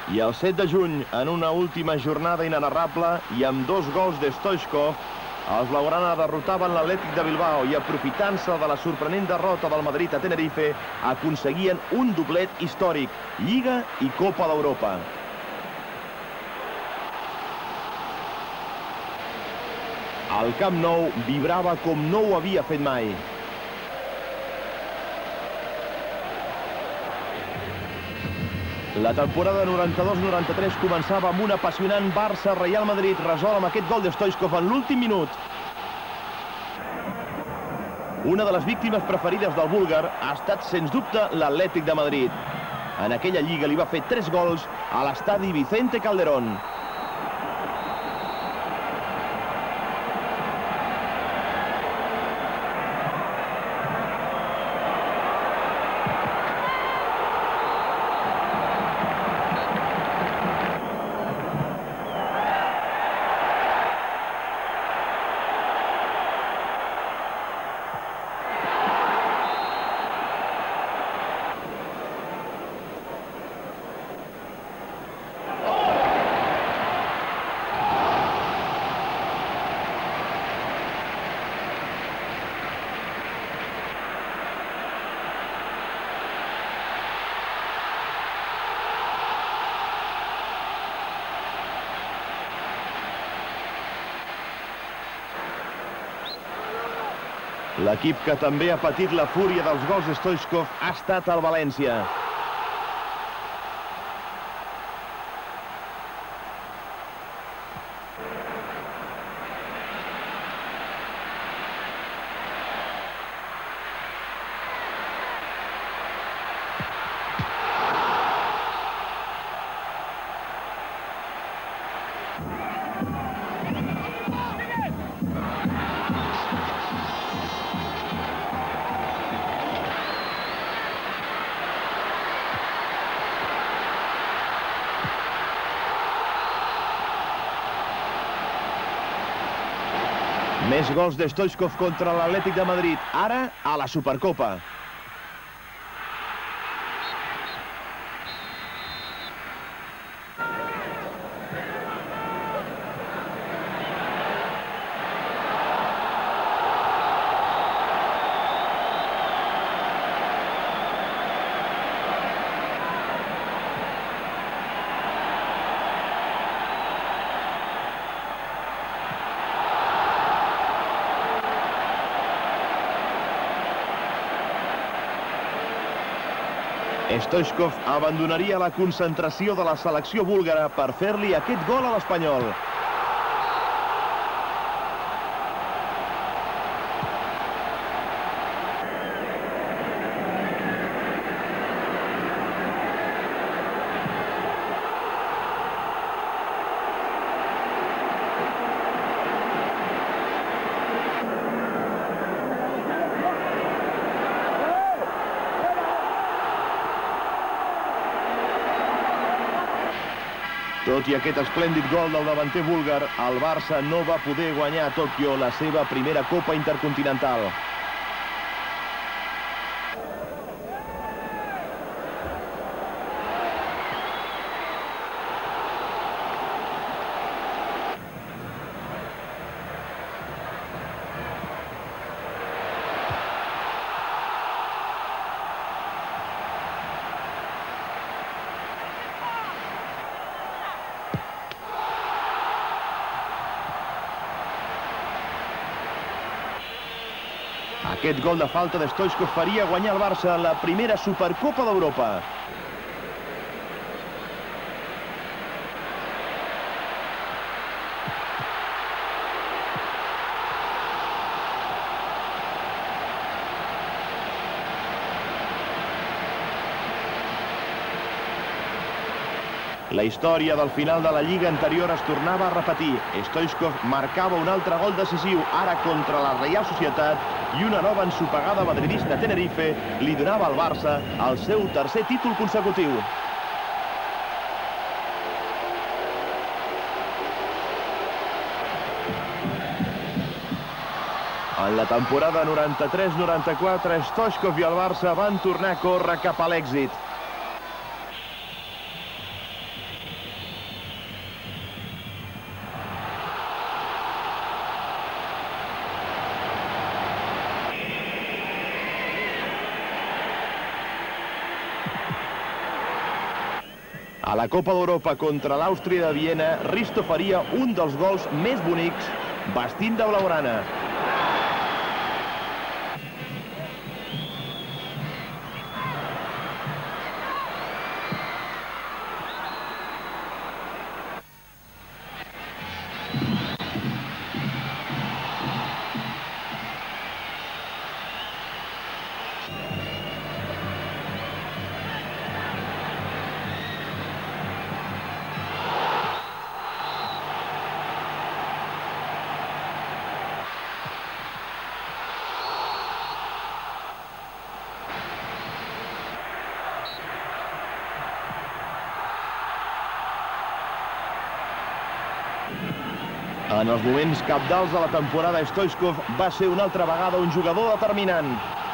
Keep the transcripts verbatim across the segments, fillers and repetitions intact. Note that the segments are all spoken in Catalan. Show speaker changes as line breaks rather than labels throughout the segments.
I el set de juny, en una última jornada inenarrable i amb dos gols de Stoichkov, els blaugrana derrotaven l'Atlètic de Bilbao i, aprofitant-se de la sorprenent derrota del Madrid a Tenerife, aconseguien un doblet històric, Lliga i Copa d'Europa. El Camp Nou vibrava com no ho havia fet mai. La temporada noranta-dos noranta-tres començava amb un apassionant Barça-Real Madrid, resol amb aquest gol de Stoichkov en l'últim minut. Una de les víctimes preferides del búlgar ha estat, sens dubte, l'Atlètic de Madrid. En aquella lliga li va fer tres gols a l'estadi Vicente Calderón. L'equip que també ha patit la fúria dels gols de Stoichkov ha estat el València. Més gols de Stoichkov contra l'Atlètic de Madrid, ara a la Supercopa. Stoichkov abandonaria la concentració de la selecció búlgara per fer-li aquest gol a l'Espanyol. Tot i aquest esplèndid gol del davanter búlgar, el Barça no va poder guanyar a Tòquio la seva primera Copa Intercontinental. Aquest gol de falta de Stoichkov faria guanyar el Barça la primera Supercopa d'Europa. La història del final de la Lliga anterior es tornava a repetir. Stoichkov marcava un altre gol decisiu, ara contra la Reial Societat, i una nova ensopegada madridista Tenerife li donava al Barça el seu tercer títol consecutiu. En la temporada noranta-tres noranta-quatre, Stoichkov i el Barça van tornar a córrer cap a l'èxit. A la Copa d'Europa contra l'Àustria de Viena, Risto faria un dels gols més bonics vestint de blaugrana. En els moments cabdals de la temporada, Stoichkov va ser una altra vegada un jugador determinant.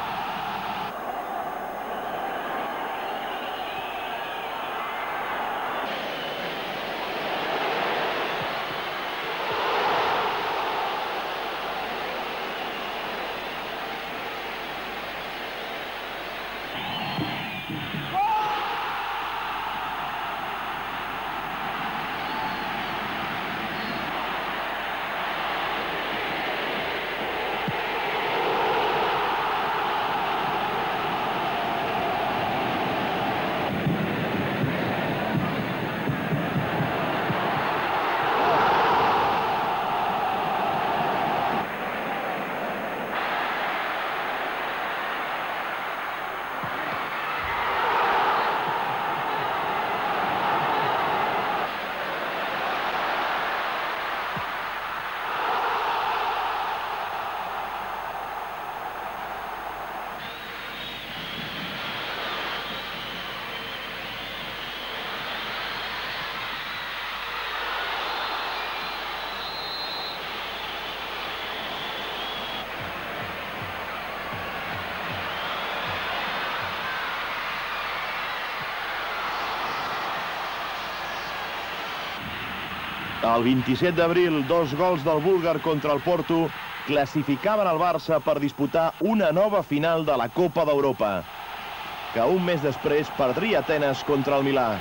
El vint-i-set d'abril, dos gols del búlgar contra el Porto classificaven el Barça per disputar una nova final de la Copa d'Europa, que un mes després perdria Atenes contra el Milà.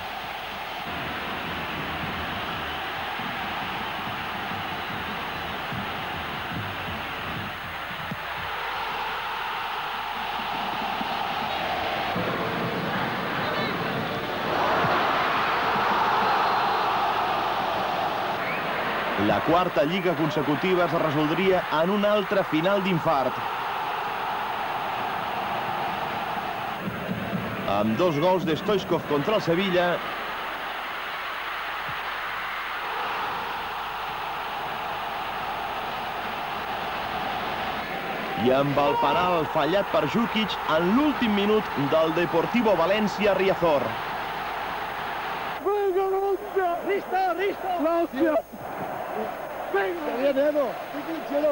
La quarta lliga consecutiva es resoldria en una altra final d'infart. Amb dos gols de Stoichkov contra el Sevilla, i amb el penal fallat per Jukic en l'últim minut del Deportivo Valencia Riazor.
Risto, Risto! Venga, bien, Edo, díquenselo.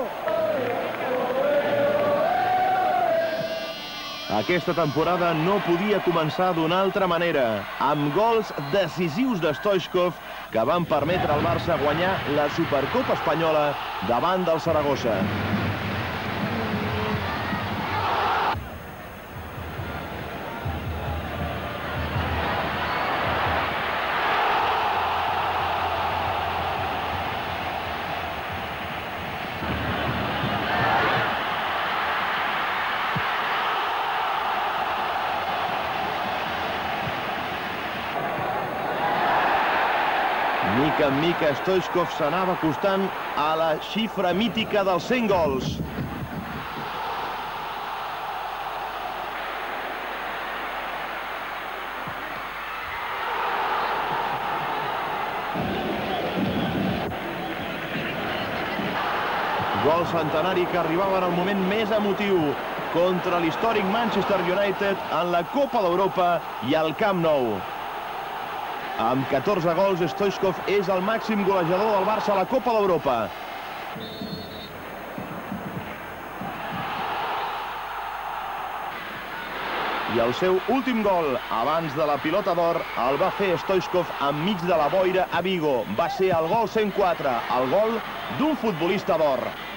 Aquesta temporada no podia començar d'una altra manera, amb gols decisius de Stoichkov que van permetre al Barça guanyar la Supercopa Espanyola davant del Saragossa. Mica en mica, Stoichkov s'anava acostant a la xifra mítica dels cent gols. Gol centenari que arribava en el moment més emotiu contra l'històric Manchester United en la Copa d'Europa i al Camp Nou. Amb catorze gols, Stoichkov és el màxim golejador del Barça a la Copa d'Europa. I el seu últim gol, abans de la pilota d'or, el va fer Stoichkov enmig de la boira a Vigo. Va ser el gol cent quatre, el gol d'un futbolista d'or.